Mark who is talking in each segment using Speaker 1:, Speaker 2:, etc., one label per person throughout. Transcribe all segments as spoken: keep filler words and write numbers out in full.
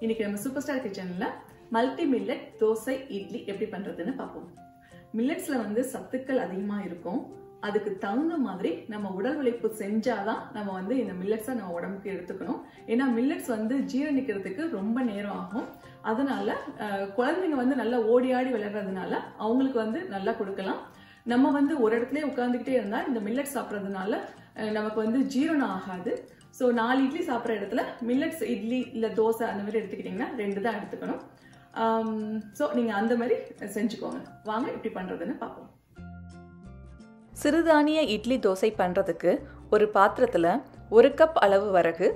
Speaker 1: இன்னைக்கு நம்ம super star கிச்சன்ல மல்டி மில்லட் தோசை இட்லி எப்படி பண்றதுன்னு பார்ப்போம். மில்லட்ஸ்ல வந்து சத்துக்கள் அதிகமா இருக்கும். அதுக்கு தகுந்த மாதிரி நம்ம உடல் உழைப்பு செஞ்சாதான் நம்ம வந்து இந்த மில்லட்ஸை நம்ம உடம்புக்கு எடுத்துக்கணும். ஏன்னா மில்லட்ஸ் வந்து ஜீரணிக்கிறதுக்கு ரொம்ப நேரம் ஆகும். அதனால குழந்தைங்க வந்து நல்லா ஓடி ஆடி விளையாடுறதுனால அவங்களுக்கு வந்து நல்லா கொடுக்கலாம். நம்ம வந்து ஒரு இடத்துல உட்கார்ந்துக்கிட்டே இருந்தா இந்த மில்லட்ஸ் சாப்பிட்றதுனால நமக்கு வந்து ஜீரணம் ஆகாது. ஸோ நாலு இட்லி சாப்பிட்ற இடத்துல மில்லட்ஸ் இட்லி இல்லை தோசை அந்த மாதிரி எடுத்துக்கிட்டிங்கன்னா ரெண்டு தான் எடுத்துக்கணும். ஸோ நீங்கள் அந்த மாதிரி செஞ்சுக்கோங்க. வாங்க எப்படி பண்ணுறதுன்னு பார்ப்போம்.
Speaker 2: சிறுதானிய இட்லி தோசை பண்ணுறதுக்கு ஒரு பாத்திரத்தில் ஒரு கப் அளவு வரகு,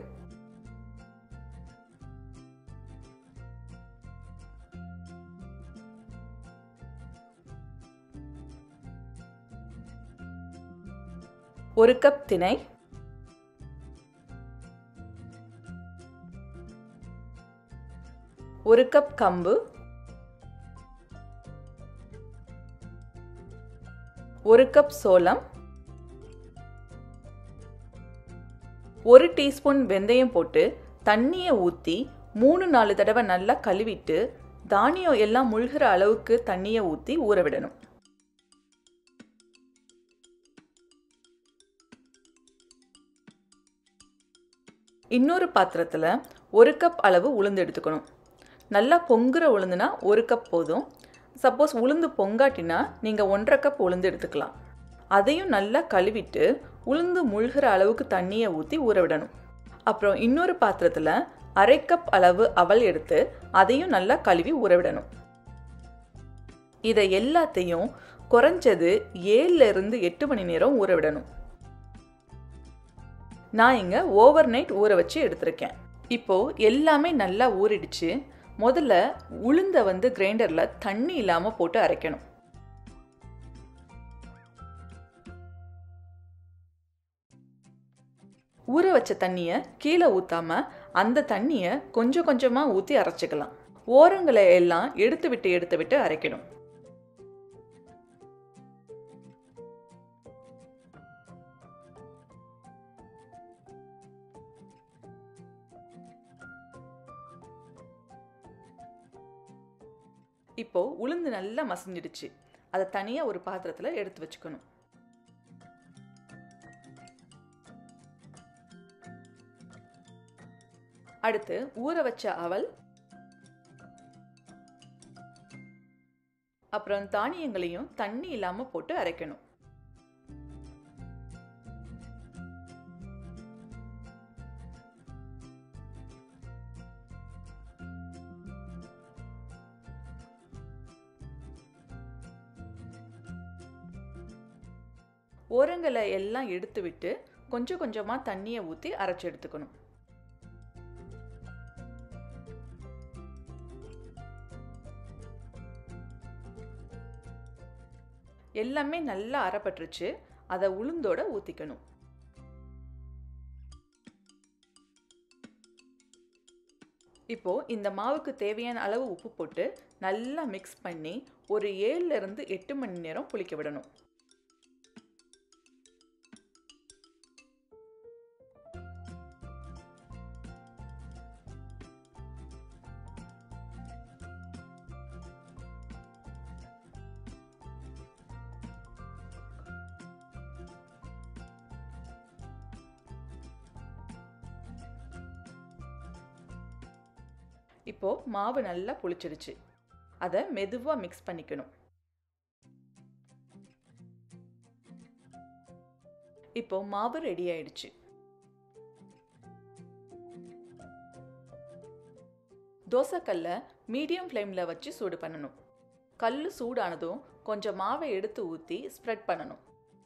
Speaker 2: ஒரு கப் திணை, ஒரு கப் கம்பு, ஒரு கப் சோளம், ஒரு டீஸ்பூன் வெந்தயம் போட்டு தண்ணியை ஊற்றி மூணு நாலு தடவை நல்லா கழுவிட்டு தானியம் எல்லாம் முழுகிற அளவுக்கு தண்ணியை ஊற்றி ஊற விடணும். இன்னொரு பாத்திரத்தில் ஒரு கப் அளவு உளுந்து எடுத்துக்கணும். நல்லா பொங்குற உளுந்துனா ஒரு கப் போதும். சப்போஸ் உளுந்து பொங்காட்டினா நீங்கள் ஒன்றரை கப் உளுந்து எடுத்துக்கலாம். அதையும் நல்லா கழுவிட்டு உளுந்து முழுகிற அளவுக்கு தண்ணியை ஊற்றி ஊற விடணும். அப்புறம் இன்னொரு பாத்திரத்தில் அரை கப் அளவு அவல் எடுத்து அதையும் நல்லா கழுவி ஊற விடணும். இதை எல்லாத்தையும் குறைஞ்சது ஏழுல இருந்து எட்டு மணி நேரம் ஊற விடணும். நான் இங்கே ஓவர் நைட் ஊற வச்சு எடுத்திருக்கேன். இப்போது எல்லாமே நல்லா ஊறிடுச்சு. முதல்ல உளுந்தை வந்து கிரைண்டரில் தண்ணி இல்லாமல் போட்டு அரைக்கணும். ஊற வச்ச தண்ணியை கீழே ஊற்றாமல் அந்த தண்ணியை கொஞ்சம் கொஞ்சமாக ஊற்றி அரைச்சிக்கலாம். ஓரங்களை எல்லாம் எடுத்து விட்டு எடுத்து விட்டு அரைக்கணும். இப்போ உளுந்து நல்லா மசிஞ்சிடுச்சு. அதை தனியாக ஒரு பாத்திரத்தில் எடுத்து வச்சுக்கணும். அடுத்து ஊற வச்ச அவல், அப்புறம் தானியங்களையும் தண்ணி இல்லாமல் போட்டு அரைக்கணும். ஓரங்களை எல்லாம் எடுத்து விட்டு கொஞ்சம் கொஞ்சமாக தண்ணியை ஊற்றி அரைச்சி எடுத்துக்கணும். எல்லாமே நல்லா அரைப்பட்டுருச்சு. அதை உளுந்தோட ஊற்றிக்கணும். இப்போ இந்த மாவுக்கு தேவையான அளவு உப்பு போட்டு நல்லா மிக்ஸ் பண்ணி ஒரு ஏழுல இருந்து எட்டு மணி நேரம் புளிக்க விடணும். இப்போ மாவு நல்லா புளிச்சிடுச்சு. அதை மெதுவா மிக்ஸ் பண்ணிக்கணும். இப்போ மாவு ரெடி ஆயிடுச்சு. தோசைக்கல்லை மீடியம் ஃப்ளேம்ல வச்சு சூடு பண்ணணும். கல் சூடானதும் கொஞ்சம் மாவை எடுத்து ஊற்றி ஸ்ப்ரெட் பண்ணணும்.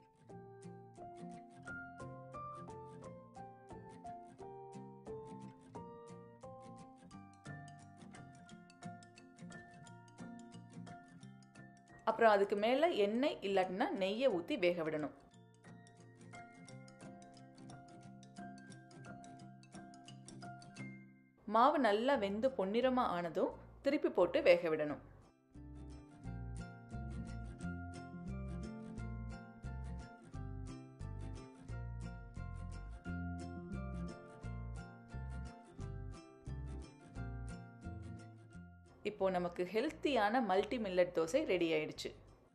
Speaker 2: அப்புறம் அதுக்கு மேலே எண்ணெய் இல்லாட்டினா நெய்யை ஊற்றி வேக விடணும். மாவு நல்லா வெந்து பொன்னிறமாக ஆனதும் திருப்பி போட்டு வேக விடணும். இப்போ நமக்கு ஹெல்த்தியான மல்டி மில்லட் தோசை ரெடி ஆயிடுச்சு.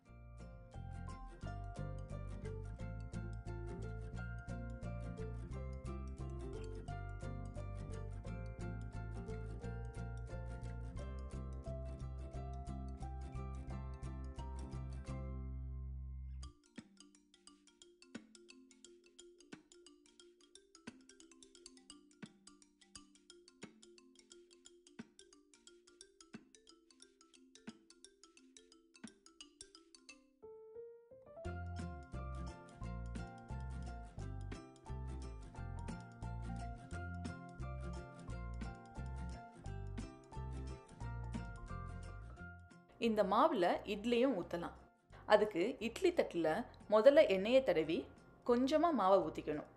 Speaker 2: இந்த மாவில் இட்லியும் ஊற்றலாம். அதுக்கு இட்லி தட்டில் முதல்ல எண்ணெயை தடவி கொஞ்சமாக மாவை ஊற்றிக்கணும்.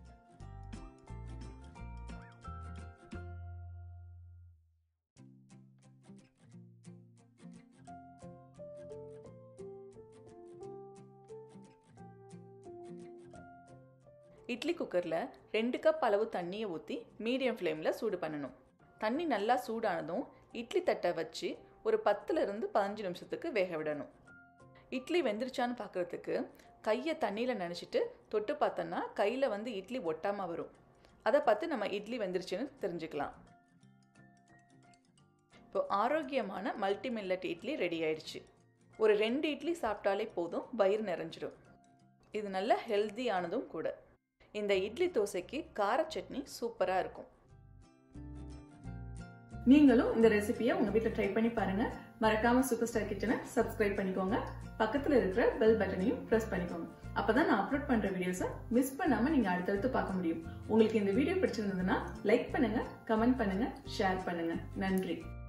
Speaker 2: இட்லி குக்கரில் ரெண்டு கப் அளவு தண்ணியை ஊற்றி மீடியம் ஃப்ளேமில் சூடு பண்ணணும். தண்ணி நல்லா சூடானதும் இட்லி தட்டை வச்சு ஒரு பத்துலேருந்து பதினஞ்சு நிமிஷத்துக்கு வேக விடணும். இட்லி வெந்துருச்சான்னு பார்க்குறதுக்கு கையை தண்ணியில் நினச்சிட்டு தொட்டு பார்த்தோன்னா கையில் வந்து இட்லி ஒட்டாமல் வரும். அதை பார்த்து நம்ம இட்லி வெந்துருச்சுன்னு தெரிஞ்சுக்கலாம். இப்போ ஆரோக்கியமான மல்டி மில்லட் இட்லி ரெடி ஆயிடுச்சு. ஒரு ரெண்டு இட்லி சாப்பிட்டாலே போதும், வயிறு நிறைஞ்சிடும். இது நல்ல ஹெல்த்தியானதும் கூட. இந்த இட்லி தோசைக்கு கார சட்னி சூப்பராக இருக்கும்.
Speaker 1: நீங்களும் இந்த ரெசிபியை உங்க வீட்டில் ட்ரை பண்ணி பாருங்க. மறக்காம சூப்பர் ஸ்டார் கிச்சனை சப்ஸ்கிரைப் பண்ணிக்கோங்க. பக்கத்துல இருக்கிற பெல் பட்டனையும் பிரஸ் பண்ணிக்கோங்க. அப்பதான் நான் அப்லோட் பண்ற வீடியோஸை மிஸ் பண்ணாம நீங்க அடுத்தடுத்து பார்க்க முடியும். உங்களுக்கு இந்த வீடியோ பிடிச்சிருந்ததுன்னா லைக் பண்ணுங்க, கமெண்ட் பண்ணுங்க, ஷேர் பண்ணுங்க. நன்றி.